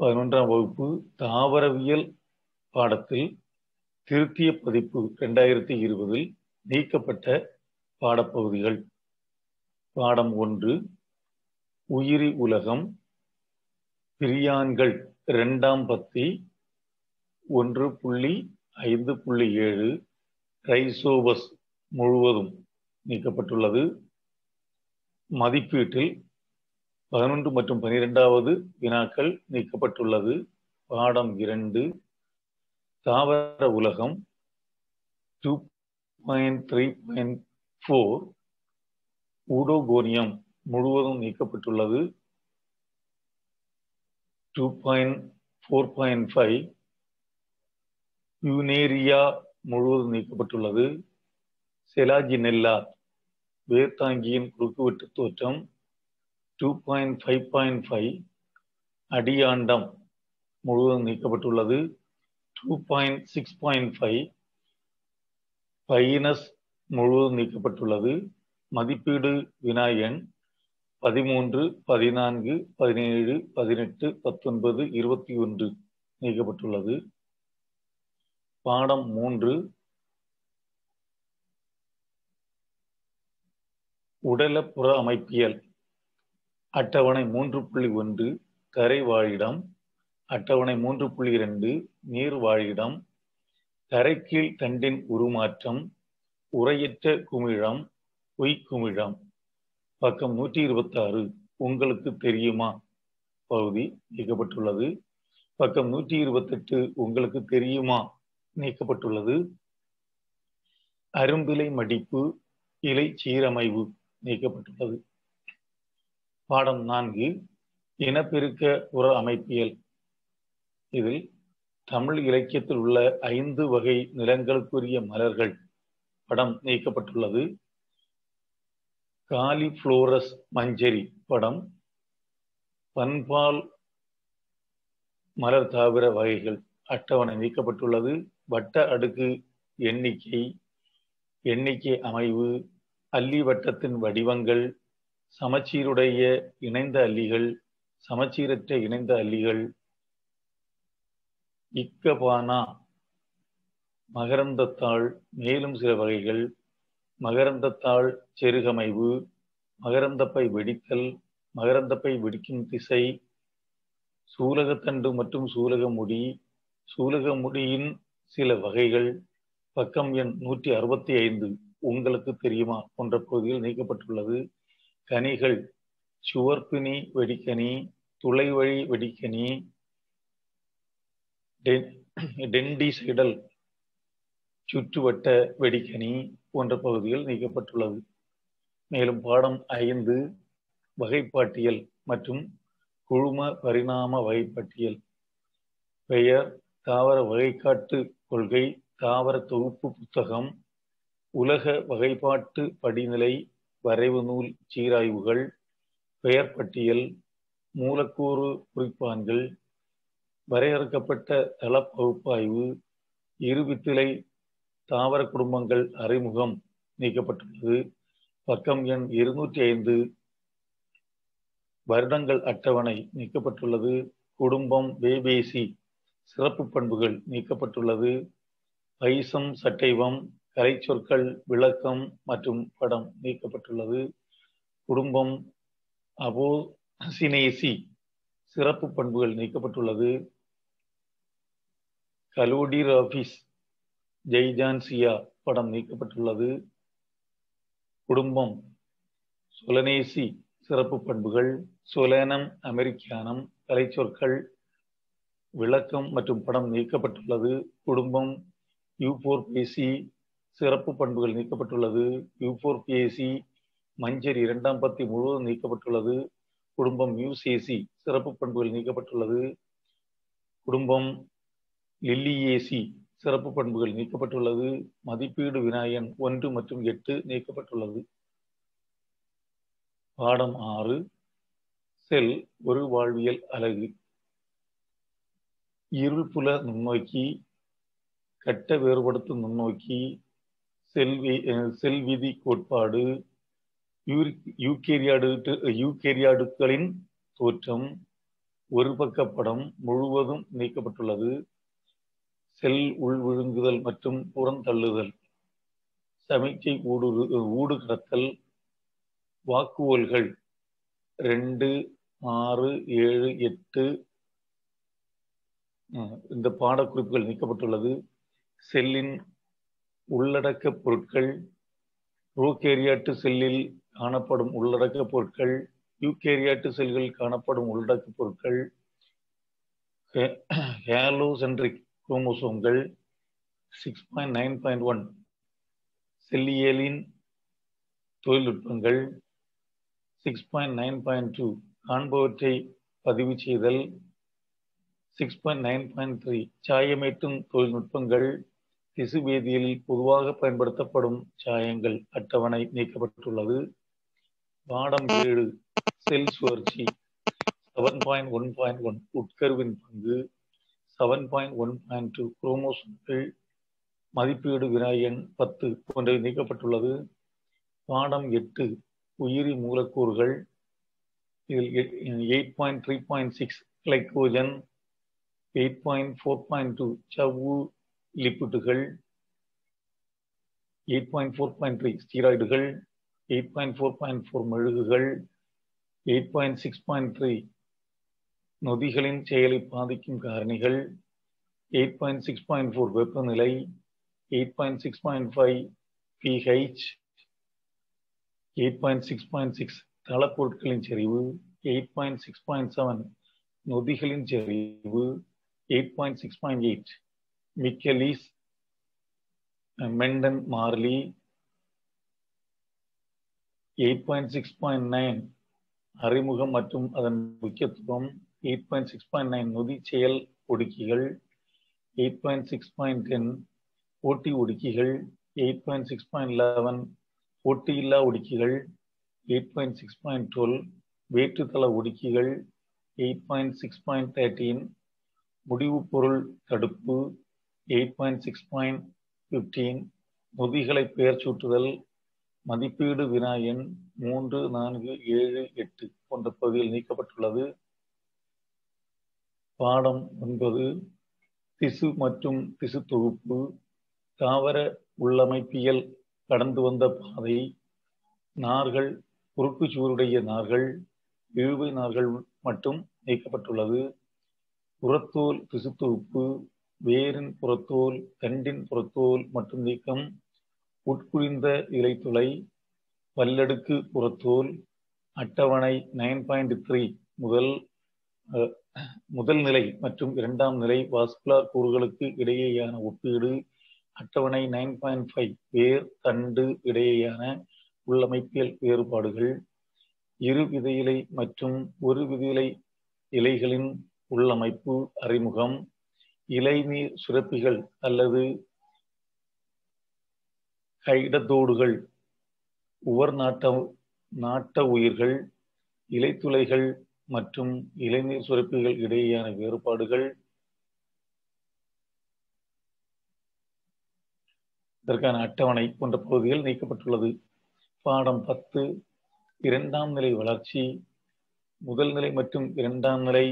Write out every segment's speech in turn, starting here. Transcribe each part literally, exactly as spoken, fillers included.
பதினொன்றாம் வகுப்பு தாவரவியல் பாடத்தில் திருத்திய பதிப்பு இரண்டாயிரத்தி இருபதில் நீக்கப்பட்ட பாடப்பகுதிகள். பாடம் ஒன்று, உயிரி உலகம், பிரியான்கள் இரண்டாம் பத்தி ஒன்று புள்ளி ஐந்து புள்ளி ஏழு, ரைசோபஸ் முழுவதும் நீக்கப்பட்டுள்ளது. மதிப்பீட்டில் பதினொன்று மற்றும் பனிரெண்டாவது வினாக்கள் நீக்கப்பட்டுள்ளது. பாடம் இரண்டு, தாவர உலகம் two point three point four, Oedogonium முழுவதும் நீக்கப்பட்டுள்ளது. Two point four point five, யூனேரியா முழுவதும் நீக்கப்பட்டுள்ளது. செலாஜினெல்லா வேர்தாங்கியின் குறுக்குவெட்டு தோற்றம் two point five point five, Adiantum முழுவதும் நீக்கப்பட்டுள்ளது. Two point six point five, Pinus முழுவதும் நீக்கப்பட்டுள்ளது. மதிப்பீடு வினா எண் பதிமூன்று, பதினான்கு, பதினேழு, பதினெட்டு, பத்தொன்பது, இருபத்தி ஒன்று நீக்கப்பட்டுள்ளது. பாடம் மூன்று, உடலப்புற அமைப்பியல். அட்டவணை மூன்று புள்ளி ஒன்று, கரை வாழிடம். அட்டவணை மூன்று புள்ளி இரண்டு, நீர் வாழிடம். தரைக்கீழ் தண்டின் உருமாற்றம், உரையற்ற குமிழம், பொய்க்குமிழம். பக்கம் நூற்றி இருபத்தி ஆறு, உங்களுக்கு தெரியுமா பகுதி நீக்கப்பட்டுள்ளது. பக்கம் நூற்றி இருபத்தி எட்டு, உங்களுக்கு தெரியுமா நீக்கப்பட்டுள்ளது. அரும்பிலை மடிப்பு, இலை சீரமைவு நீக்கப்பட்டுள்ளது. பாடம் நான்கு, இனப்பெருக்க புற அமைப்பியல். இதில் தமிழ் இலக்கியத்தில் உள்ள ஐந்து வகை நிலங்களுக்குரிய மலர்கள் படம் நீக்கப்பட்டுள்ளது. காலிஃப்ளோரஸ் மஞ்சரி படம், பண்பால் மலர் தாவர வகைகள் அட்டவணை நீக்கப்பட்டுள்ளது. வட்ட அடுக்கு எண்ணிக்கை, எண்ணிக்கை அமைவு, அல்லி வட்டத்தின் வடிவங்கள், சமச்சீருடைய இணைந்த அல்லிகள், சமச்சீரற்ற இணைந்த அல்லிகள், இக்கபானா மகரந்தத்தாள், மேலும் சில வகைகள், மகரந்தத்தாள் செருகமைவு, மகரந்தப்பை வெடித்தல், மகரந்தப்பை வெடிக்கும் திசை, சூலகத்தண்டு மற்றும் சூலக முடி, சூலக முடியின் சில வகைகள். பக்கம் எண் நூற்றி அறுபத்தி ஐந்து, உங்களுக்கு தெரியுமா போன்ற பகுதியில் நீக்கப்பட்டுள்ளது. கனிகள், சுவர்பினி வெடிக்கனி, துளைவழி வெடிக்கனி, டெண்டிசைடல் சுற்றுவட்ட வெடிக்கனி போன்ற பகுதிகள் நீக்கப்பட்டுள்ளது. மேலும் பாடம் ஐந்து, வகைப்பாட்டியல் மற்றும் குழும பரிணாம வகைப்பாட்டியல். பெயர், தாவர வகைக்காட்டு கொள்கை, தாவர தொகுப்பு புத்தகம், உலக வகைப்பாட்டு படிநிலை, வரைவு நூல் சீராய்வுகள், பெயர் பட்டியல், மூலக்கூறு குறிப்பான்கள், வரையறுக்கப்பட்ட தள பகுப்பாய்வு, இருவித்திலை தாவர குடும்பங்கள் அறிமுகம் நீக்கப்பட்டுள்ளது. பக்கம் எண் இருநூற்றி ஐந்து, வருடங்கள் அட்டவணை நீக்கப்பட்டுள்ளது. குடும்பம் பேபேசி சிறப்பு பண்புகள் நீக்கப்பட்டுள்ளது. பைசம் சட்டைவம் கலை சொற்கள் விளக்கம் மற்றும் படம் நீக்கப்பட்டுள்ளது. குடும்பம் அபோசினேசி சிறப்பு பண்புகள் நீக்கப்பட்டுள்ளது. கலோடிராபிஸ் ஜெய்ஜான்சியா படம் நீக்கப்பட்டுள்ளது. குடும்பம் சொலனேசி சிறப்பு பண்புகள், சொலேனம் அமெரிக்கானம் கலை சொற்கள் விளக்கம் மற்றும் படம் நீக்கப்பட்டுள்ளது. குடும்பம் யூபோர்பேசி சிறப்பு பண்புகள் நீக்கப்பட்டுள்ளது. யூபோர்பேசி மஞ்சரி இரண்டாம் பத்தி முழுவதும் நீக்கப்பட்டுள்ளது. குடும்பம் மியூசேசி சிறப்பு பண்புகள் நீக்கப்பட்டுள்ளது. குடும்பம் லில்லியேசி சிறப்பு பண்புகள் நீக்கப்பட்டுள்ளது. மதிப்பீடு வினாயன் ஒன்று மற்றும் எட்டு நீக்கப்பட்டுள்ளது. பாடம் ஆறு, செல் ஒரு வாழ்வியல் அலகு. இருள்புல நுண்ணோக்கி, கட்ட வேறுபடுத்தும் நுண்ணோக்கி, செல்வி செல்விதி கோட்பாடு, யூகேரியாடு யூகேரியாடுகளின் தோற்றம், ஒரு பக்க படம் முழுவதும் நீக்கப்பட்டுள்ளது. செல் உள் விழுங்குதல் மற்றும் புறந்தள்ளுதல், சமிக்ஞை ஊடுரு ஊடு கடத்தல், வாக்குவல்கள் ரெண்டு ஆறு ஏழு எட்டு இந்த பாடக்குறிப்புகள் நீக்கப்பட்டுள்ளது. செல்லின் உள்ளடக்க பொருட்கள், ப்ரோகேரியாட்டு செல்லில் காணப்படும் உள்ளடக்க பொருட்கள், யூகேரியாட்டு செல்களில் காணப்படும் உள்ளடக்க பொருட்கள், ஹேலோசென்ட்ரிக் குரோமோசோம்கள், six point nine point one செல்லியலின் தொழில்நுட்பங்கள், six point nine point two காண்பவற்றை பதிவு செய்தல், six point nine point three சாயமேற்றும் தொழில்நுட்பங்கள், திசு வேதியியலில் பொதுவாக பயன்படுத்தப்படும் சாயங்கள் அட்டவணை நீக்கப்பட்டுள்ளது. பாடம் ஏழு செல் சுழற்சி, seven point one point one உட்கருவின் பங்கு, seven point one point two குரோமோசோம்கள், மதிப்பீடு வினாயன் பத்து போன்றவை நீக்கப்பட்டுள்ளது. பாடம் எட்டு உயிரி மூலக்கூறுகள், இதில் eight point three point six glycogen, eight point four point two சவ்வு லிப்பிட்டுகள், eight point four point three ஸ்டீராய்டுகள், eight point four point four மெழுகுகள், eight point six point three நொதிகளின் செயலை பாதிக்கும் காரணிகள், eight point six point four வெப்பநிலை, eight point six point five pH, eight point six point six தளப்பொருட்களின் செறிவு, eight point six point seven நொதிகளின் செறிவு, eight point six point eight மிக்கெலிஸ் மெண்டன் மார்லி, eight point six point nine அறிமுகம் மற்றும் அதன் முக்கியத்துவம், eight point six point nine நொதி செயல் ஒடுக்கிகள், eight point six point ten போட்டி ஒடுக்கிகள், eight point six point eleven போட்டியில்லா ஒடுக்கிகள், eight point six point twelve வேற்றுத்தள ஒடுக்கிகள், eight point six point thirteen முடிவு பொருள் தடுப்பு, eight point six point fifteen நொதிகளை பெயர் சூட்டுதல், மதிப்பீடு வினாயன் மூன்று நான்கு ஏழு எட்டு போன்ற பகுதியில் நீக்கப்பட்டுள்ளது. பாடம் ஒன்பது திசு மற்றும் திசு தொகுப்பு, தாவர உள்ளமைப்பியல் கடந்து வந்த பாதை, நார்கள், குறுக்கு சுவருடைய நார்கள், இழுவை நார்கள் மட்டும் நீக்கப்பட்டுள்ளது. புறத்தோல் திசு தொகுப்பு, வேரின் புறத்தோல், தண்டின் புறத்தோல் மற்றும் நீக்கம், உட்குழிந்த இலைத்துளை, பல்லடுக்கு புறத்தோல், அட்டவணை நைன் பாயிண்ட் த்ரீ முதல் முதல் நிலை மற்றும் இரண்டாம் நிலை வாஸ்குலார் கூறுகளுக்கு இடையேயான ஒப்பீடு, அட்டவணை நைன் பாயிண்ட் ஃபைவ் வேர் தண்டு இடையேயான உள்ளமைப்பியல் வேறுபாடுகள், இரு விதையிலை மற்றும் ஒரு விதையிலை இலைகளின் உள்ளமைப்பு அறிமுகம், இலைநீர் சுரப்பிகள் அல்லது கைடத்தோடுகள், உவர் நாட்ட நாட்ட உயிர்கள், இலைத்துளைகள் மற்றும் இலைநீர் சுரப்பிகள் இடையேயான வேறுபாடுகள், இதற்கான அட்டவணை போன்ற பகுதிகள் நீக்கப்பட்டுள்ளது. பாடம் பத்து இரண்டாம் நிலை வளர்ச்சி, முதல் நிலை மற்றும் இரண்டாம் நிலை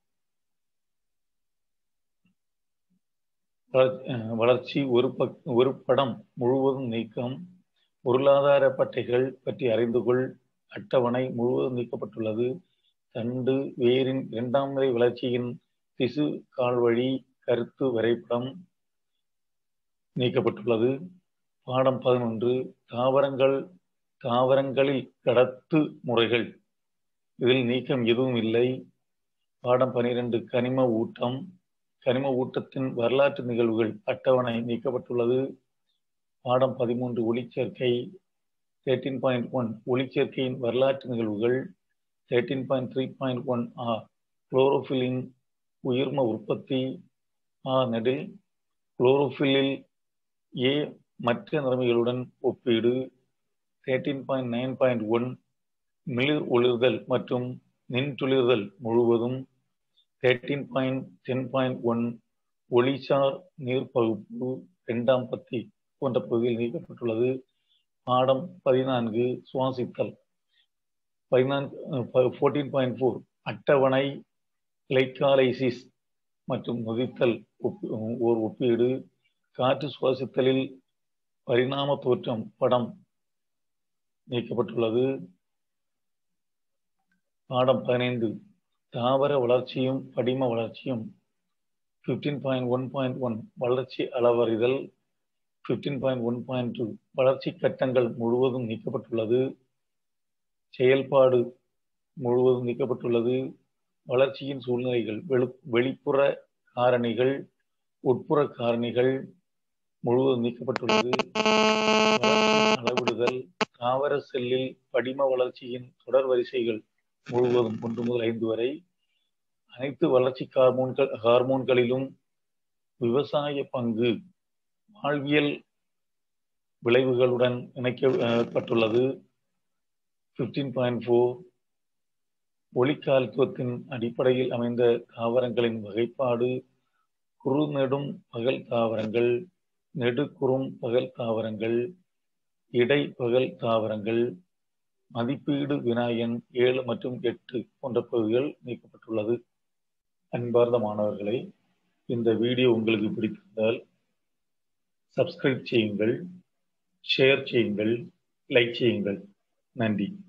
வளர்ச்சி ஒரு பக் ஒரு படம் முழுவதும் நீக்கம், பொருளாதார பட்டைகள் பற்றி அறிந்து கொள், அட்டவணை முழுவதும் நீக்கப்பட்டுள்ளது. தண்டு வேரின் இரண்டாம் நிலை வளர்ச்சியின் திசு கால்வழி கருத்து வரைபடம் நீக்கப்பட்டுள்ளது. பாடம் பதினொன்று தாவரங்கள் தாவரங்களில் கடத்து முறைகள், இதில் நீக்கம் எதுவும் இல்லை. பாடம் பனிரெண்டு கனிம ஊட்டம், கனிம ஊட்டத்தின் வரலாற்று நிகழ்வுகள் அட்டவணை நீக்கப்பட்டுள்ளது. பாடம் பதிமூன்று ஒளிச்சேர்க்கை, தேர்ட்டீன் பாயிண்ட் ஒன் ஒளிச்சேர்க்கையின் வரலாற்று நிகழ்வுகள், thirteen point three point one ஆ குளோரோஃபில்லின் உயிர்ம உற்பத்தி, ஆ நெடில் குளோரோஃபில்லில் ஏ மற்ற நிலைமைகளுடன் ஒப்பீடு, thirteen point nine point one மிளிர் ஒளிர்தல் மற்றும் நின்றுளிர்தல் முழுவதும், thirteen point ten point one ஒளிசார் நீர்ப்பகுப்பு இரண்டாம் பத்தி போன்ற பகுதியில் நீக்கப்பட்டுள்ளது. பாடம் பதினான்கு சுவாசித்தல், பதினான்கு ஃபோர்டீன் பாயிண்ட் ஃபோர் அட்டவணை கிளைகாலைசிஸ் மற்றும் நொதித்தல் ஓர் ஒப்பீடு, காற்று சுவாசித்தலில் பரிணாம தோற்றம் படம் நீக்கப்பட்டுள்ளது. பாடம் பதினைந்து, தாவர வளர்ச்சியும் படிம வளர்ச்சியும். பதினைந்து புள்ளி ஒன்று புள்ளி ஒன்று வளர்ச்சி அளவறிதல். பதினைந்து புள்ளி ஒன்று புள்ளி இரண்டு வளர்ச்சி கட்டங்கள் முழுவதும் நீக்கப்பட்டுள்ளது. செயல்பாடு முழுவதும் நீக்கப்பட்டுள்ளது. வளர்ச்சியின் சூழ்நிலைகள், வெளிப்புற காரணிகள், உட்புற காரணிகள் முழுவதும் நீக்கப்பட்டுள்ளது. அளவிடுதல், தாவர செல்லில் படிம வளர்ச்சியின் தொடர் வரிசைகள் முழுவதும் ஒன்று முதல் ஐந்து வரை. அனைத்து வளர்ச்சி ஹார்மோன்கள் ஹார்மோன்களிலும் விவசாய பங்கு வாழ்வியல் விளைவுகளுடன் இணைக்கப்பட்டுள்ளது. பதினைந்து புள்ளி நான்கு ஒளிக்காலத்துவத்தின் அடிப்படையில் அமைந்த தாவரங்களின் வகைப்பாடு, குறு நெடும் பகல் தாவரங்கள், நெடு குறும் பகல் தாவரங்கள், இடை பகல் தாவரங்கள், மதிப்பீடு வினா எண் ஏழு மற்றும் எட்டு போன்ற பகுதிகள் நீக்கப்பட்டுள்ளது. அன்பார்ந்த மாணவர்களை, இந்த வீடியோ உங்களுக்கு பிடித்திருந்தால் சப்ஸ்கிரைப் செய்யுங்கள், ஷேர் செய்யுங்கள், லைக் செய்யுங்கள். நன்றி.